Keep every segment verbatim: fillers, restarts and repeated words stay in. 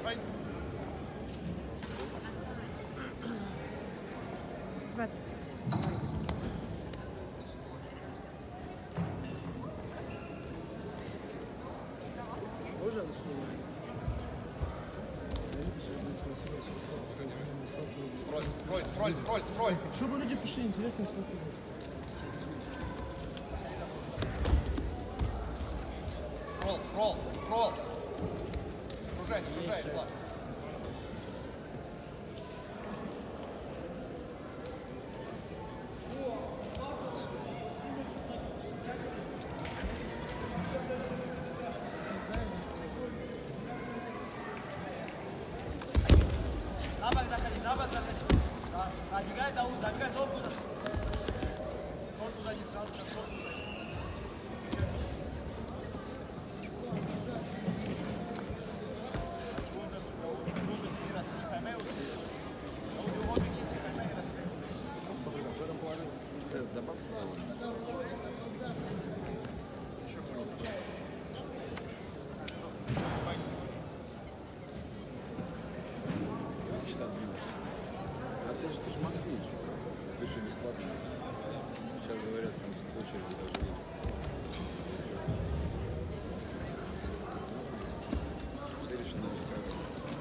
двадцать. Можно на сумму? Скроль, скроль, скроль, скроль. Чтобы люди пиши, интересно, сколько будет. Скролл, скролл, скролл. Окружай, окружай, Влад. Набок заходи, набок заходи. Да, забегай, Дауд, забегай, корпус. Корпус сзади, сразу же корпус сзади. Ajuda, Daúd, ajuda a seguir assim, vai meio. Daúd, eu vou aqui, se vai meio assim. А ты же, ты же москвич, ты же бесплатно. Сейчас говорят, там очередь даже есть. Ты решил не рассказывать.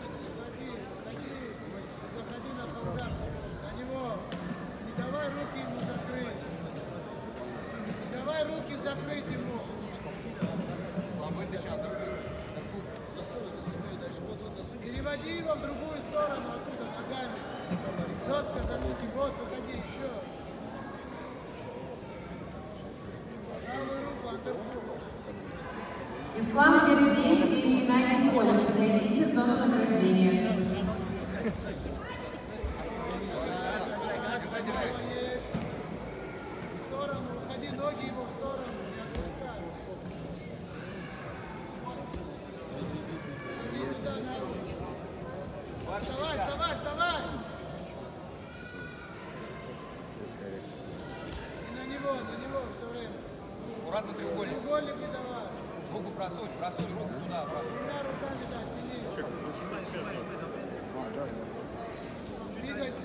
Заходи на солдат, на него. Не давай руки ему закрыть. Не давай руки закрыть ему. Слабый ты сейчас, засунь, засунь, дальше, вот, вот, засунь. Переводи его в другую сторону оттуда ногами. Жестко замути, вот, выходи еще. Правую руку, отдохнул. Ислам Бердиев и Геннадий Колев. Подойдите в зону награждения. В сторону, выходи, ноги его в сторону. Не отпускай. Иди туда, на руку. Вставай, вставай, вставай! И на него, на него все время. Аккуратно треугольник. Треугольник не давай. Руку просунь, просунь руку туда, обратно. Двумя руками, да, тяни. Двигайся.